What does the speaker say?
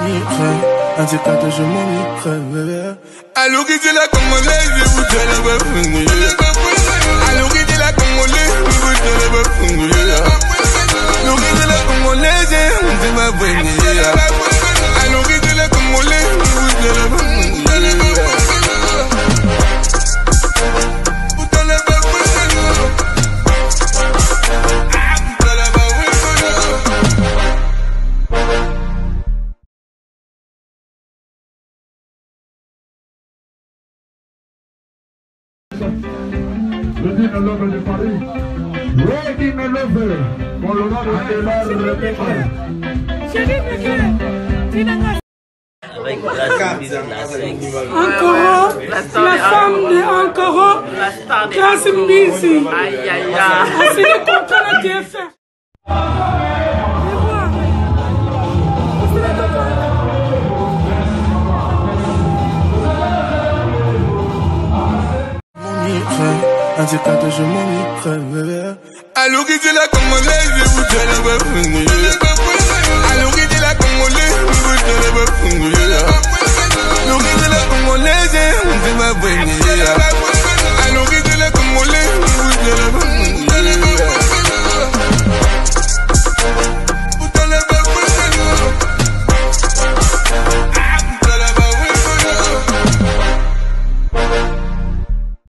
indicateur, je m'ennuierai. Allô, qui dit la congolaise, je vous donne la bafouille. Allô, qui dit la congolaise, je vous donne la bafouille. Allô, qui dit la congolaise, je vous donne la bafouille. Allô, qui dit la congolaise, je vous donne la bafouille. Le Dino Lover de Paris. Ready me lover. Con lo vamos a quedar repetido. Ankoro, la femme de Ankoro, Grâce Mbisi. Aïe aïe aïe. C'est le contrat de TFR. Indicateur, je m'ennuierai. Allô, qui dit la congolaise, je vous donne la bafouille. Allô, qui dit la congolaise, je vous donne la bafouille.